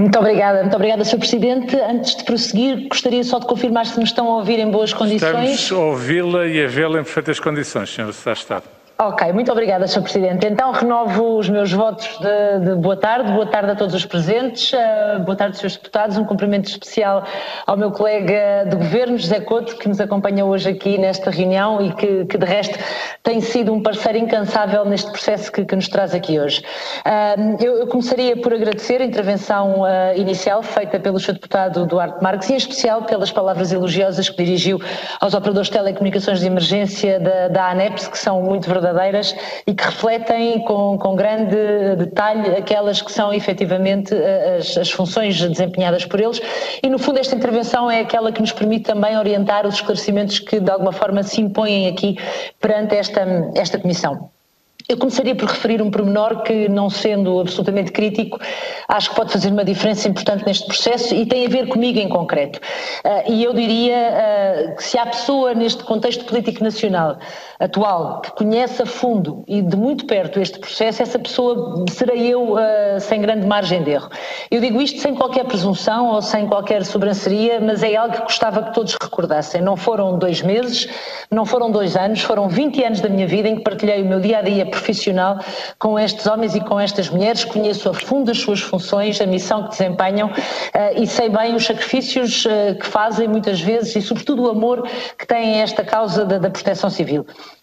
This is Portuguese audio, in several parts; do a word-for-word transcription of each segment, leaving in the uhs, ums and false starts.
Muito obrigada, muito obrigada, senhor Presidente. Antes de prosseguir, gostaria só de confirmar se nos estão a ouvir em boas condições. Estamos a ouvi-la e a vê-la em perfeitas condições, senhor Secretário de Estado. Ok, muito obrigada, senhor Presidente. Então renovo os meus votos de, de boa tarde, boa tarde a todos os presentes, uh, boa tarde, senhores deputados, um cumprimento especial ao meu colega de Governo, José Couto, que nos acompanha hoje aqui nesta reunião e que, que de resto tem sido um parceiro incansável neste processo que, que nos traz aqui hoje. Uh, eu, eu começaria por agradecer a intervenção uh, inicial feita pelo senhor deputado Duarte Marques e em especial pelas palavras elogiosas que dirigiu aos operadores de telecomunicações de emergência da, da ANEPS, que são muito verdadeiras verdadeiras e que refletem com, com grande detalhe aquelas que são efetivamente as, as funções desempenhadas por eles e no fundo esta intervenção é aquela que nos permite também orientar os esclarecimentos que de alguma forma se impõem aqui perante esta, esta comissão. Eu começaria por referir um pormenor que, não sendo absolutamente crítico, acho que pode fazer uma diferença importante neste processo e tem a ver comigo em concreto. Uh, e eu diria uh, que se há pessoa neste contexto político nacional atual que conhece a fundo e de muito perto este processo, essa pessoa serei eu uh, sem grande margem de erro. Eu digo isto sem qualquer presunção ou sem qualquer sobranceria, mas é algo que gostava que todos recordassem. Não foram dois meses, não foram dois anos, foram vinte anos da minha vida em que partilhei o meu dia-a-dia profissional com estes homens e com estas mulheres, conheço a fundo as suas funções, a missão que desempenham uh, e sei bem os sacrifícios uh, que fazem muitas vezes e sobretudo o amor que têm a esta causa da, da proteção civil.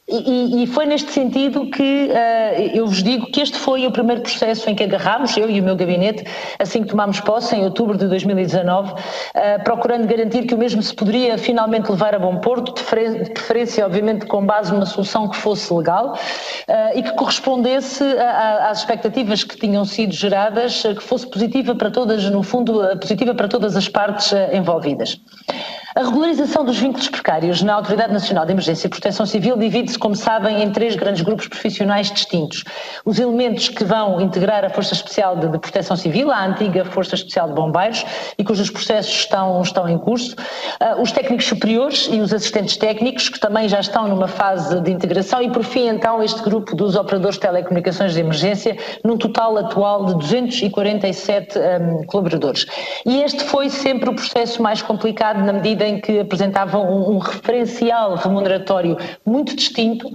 E, e foi neste sentido que uh, eu vos digo que este foi o primeiro processo em que agarrámos, eu e o meu gabinete, assim que tomámos posse, em outubro de dois mil e dezanove, uh, procurando garantir que o mesmo se poderia finalmente levar a bom porto, de preferência, obviamente, com base numa solução que fosse legal uh, e que correspondesse a, a, às expectativas que tinham sido geradas, que fosse positiva para todas, no fundo, positiva para todas as partes uh, envolvidas. A regularização dos vínculos precários na Autoridade Nacional de Emergência e Proteção Civil divide-se, como sabem, em três grandes grupos profissionais distintos. Os elementos que vão integrar a Força Especial de, de Proteção Civil, a antiga Força Especial de Bombeiros, e cujos processos estão, estão em curso. Uh, os técnicos superiores e os assistentes técnicos, que também já estão numa fase de integração. E, por fim, então, este grupo dos operadores de telecomunicações de emergência, num total atual de duzentos e quarenta e sete um, colaboradores. E este foi sempre o processo mais complicado na medida em que apresentavam um, um referencial remuneratório muito distinto,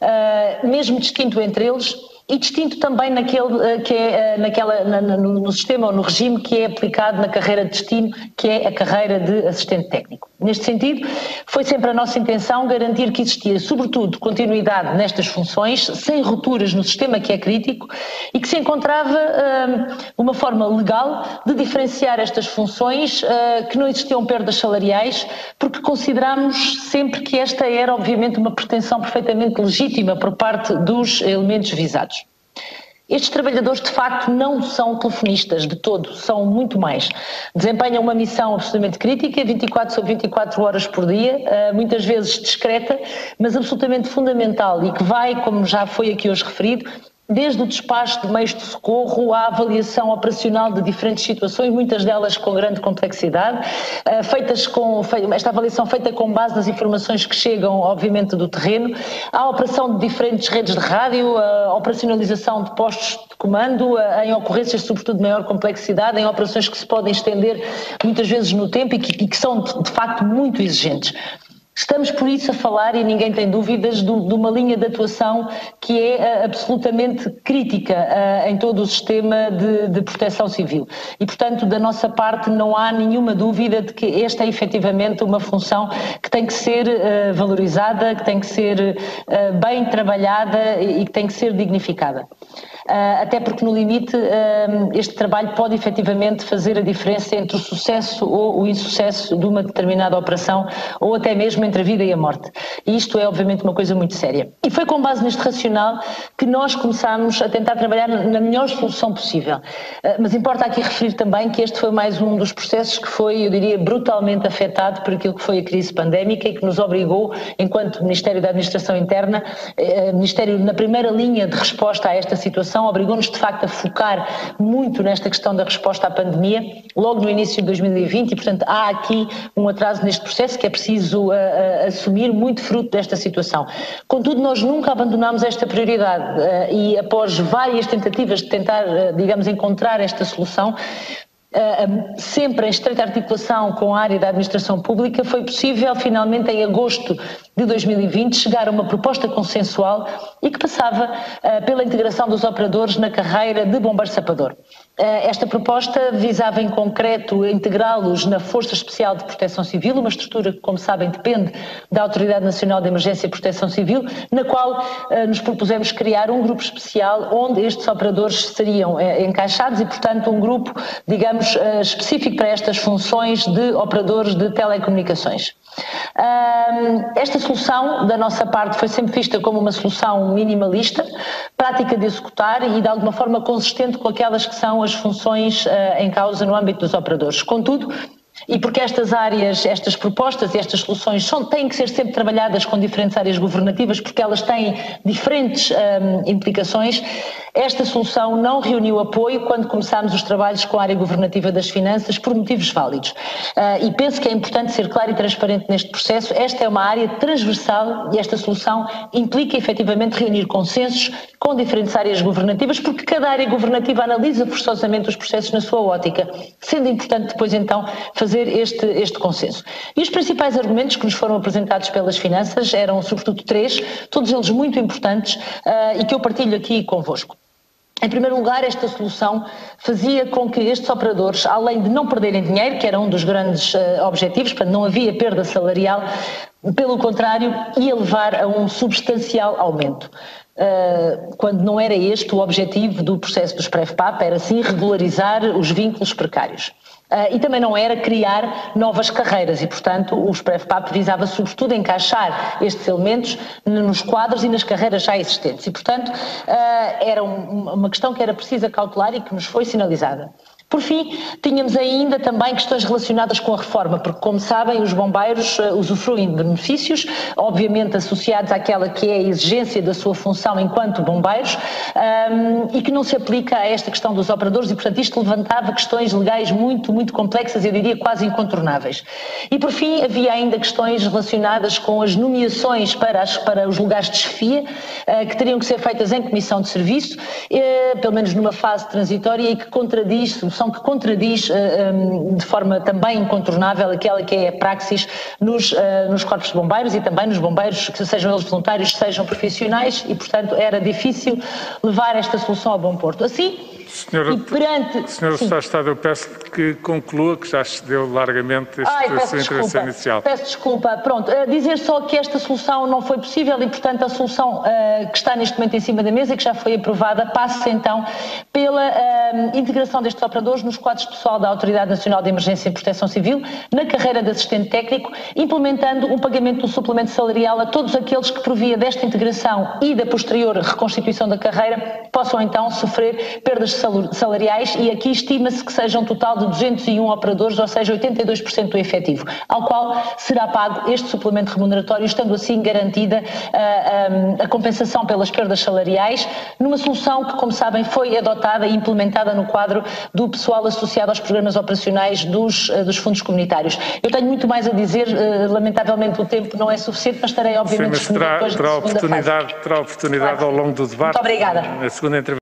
uh, mesmo distinto entre eles e distinto também naquele, uh, que é, uh, naquela, na, no, no sistema ou no regime que é aplicado na carreira de destino, que é a carreira de assistente técnico. Neste sentido, foi sempre a nossa intenção garantir que existia, sobretudo, continuidade nestas funções, sem rupturas no sistema que é crítico e que se encontrava uh, uma forma legal de diferenciar estas funções, uh, que não existiam perdas salariais, porque consideramos sempre que esta era, obviamente, uma pretensão perfeitamente legítima por parte dos elementos visados. Estes trabalhadores, de facto, não são telefonistas de todo, são muito mais. Desempenham uma missão absolutamente crítica, vinte e quatro sobre vinte e quatro horas por dia, muitas vezes discreta, mas absolutamente fundamental e que vai, como já foi aqui hoje referido, desde o despacho de meios de socorro à avaliação operacional de diferentes situações, muitas delas com grande complexidade, feitas com, esta avaliação feita com base nas informações que chegam, obviamente, do terreno, à operação de diferentes redes de rádio, a operacionalização de postos de comando, em ocorrências, sobretudo, de maior complexidade, em operações que se podem estender muitas vezes no tempo e que, e que são, de, de facto, muito exigentes. Estamos, por isso, a falar, e ninguém tem dúvidas, de, de uma linha de atuação que é uh, absolutamente crítica uh, em todo o sistema de, de proteção civil. E, portanto, da nossa parte, não há nenhuma dúvida de que esta é efetivamente uma função que tem que ser uh, valorizada, que tem que ser uh, bem trabalhada e, e que tem que ser dignificada. Uh, até porque, no limite, uh, este trabalho pode efetivamente fazer a diferença entre o sucesso ou o insucesso de uma determinada operação ou até mesmo entre a vida e a morte. E isto é, obviamente, uma coisa muito séria. E foi com base neste racional que nós começámos a tentar trabalhar na melhor solução possível. Uh, mas importa aqui referir também que este foi mais um dos processos que foi, eu diria, brutalmente afetado por aquilo que foi a crise pandémica e que nos obrigou, enquanto Ministério da Administração Interna, uh, Ministério na primeira linha de resposta a esta situação, obrigou-nos de facto a focar muito nesta questão da resposta à pandemia, logo no início de dois mil e vinte, e portanto há aqui um atraso neste processo que é preciso uh, uh, assumir, muito fruto desta situação. Contudo, nós nunca abandonámos esta prioridade uh, e após várias tentativas de tentar, uh, digamos, encontrar esta solução, sempre em estreita articulação com a área da administração pública, foi possível finalmente em agosto de dois mil e vinte chegar a uma proposta consensual e que passava pela integração dos operadores na carreira de bombeiro sapador. Esta proposta visava em concreto integrá-los na Força Especial de Proteção Civil, uma estrutura que, como sabem, depende da Autoridade Nacional de Emergência e Proteção Civil, na qual nos propusemos criar um grupo especial onde estes operadores seriam encaixados e, portanto, um grupo, digamos, específico para estas funções de operadores de telecomunicações. Esta solução, da nossa parte, foi sempre vista como uma solução minimalista, prática de executar e de alguma forma consistente com aquelas que são as funções em causa no âmbito dos operadores. Contudo, e porque estas áreas, estas propostas e estas soluções são, têm que ser sempre trabalhadas com diferentes áreas governativas porque elas têm diferentes um, implicações, esta solução não reuniu apoio quando começámos os trabalhos com a área governativa das finanças por motivos válidos. Uh, e penso que é importante ser claro e transparente neste processo. Esta é uma área transversal e esta solução implica efetivamente reunir consensos com diferentes áreas governativas porque cada área governativa analisa forçosamente os processos na sua ótica, sendo importante depois então fazer este, este consenso. E os principais argumentos que nos foram apresentados pelas finanças eram sobretudo três, todos eles muito importantes uh, e que eu partilho aqui convosco. Em primeiro lugar, esta solução fazia com que estes operadores, além de não perderem dinheiro, que era um dos grandes uh, objetivos, portanto não havia perda salarial, pelo contrário, ia levar a um substancial aumento. Uh, quando não era este o objetivo do processo dos PREV-PAP, era sim regularizar os vínculos precários. Uh, e também não era criar novas carreiras e, portanto, os PREV-PAP visava sobretudo encaixar estes elementos nos quadros e nas carreiras já existentes. E, portanto, uh, era um, uma questão que era precisa cautelar e que nos foi sinalizada. Por fim, tínhamos ainda também questões relacionadas com a reforma, porque, como sabem, os bombeiros uh, usufruem de benefícios, obviamente associados àquela que é a exigência da sua função enquanto bombeiros, um, e que não se aplica a esta questão dos operadores e, portanto, isto levantava questões legais muito, muito complexas, eu diria quase incontornáveis. E, por fim, havia ainda questões relacionadas com as nomeações para, as, para os lugares de chefia, uh, que teriam que ser feitas em comissão de serviço, uh, pelo menos numa fase transitória, e que contradiz que contradiz uh, um, de forma também incontornável aquela que é a praxis nos, uh, nos corpos de bombeiros e também nos bombeiros, que sejam eles voluntários, sejam profissionais, e portanto era difícil levar esta solução a bom porto. Assim, Senhora, e perante... Senhora Secretária de Estado, eu peço que conclua, que já excedeu largamente esta Ai, peço sua intervenção desculpa, inicial. Peço desculpa. Pronto, uh, dizer só que esta solução não foi possível e, portanto, a solução uh, que está neste momento em cima da mesa e que já foi aprovada passa então pela uh, integração destes operadores nos quadros de pessoal da Autoridade Nacional de Emergência e Proteção Civil, na carreira de assistente técnico, implementando um pagamento do suplemento salarial a todos aqueles que, por via desta integração e da posterior reconstituição da carreira, possam então sofrer perdas salariais, e aqui estima-se que seja um total de duzentos e um operadores, ou seja, oitenta e dois por cento do efetivo, ao qual será pago este suplemento remuneratório, estando assim garantida a, a, a compensação pelas perdas salariais, numa solução que, como sabem, foi adotada e implementada no quadro do pessoal associado aos programas operacionais dos, dos fundos comunitários. Eu tenho muito mais a dizer, lamentavelmente o tempo não é suficiente, mas estarei obviamente Sim, mas terá, terá, oportunidade, terá oportunidade claro. Ao longo do debate. Muito obrigada. Na segunda entrevista.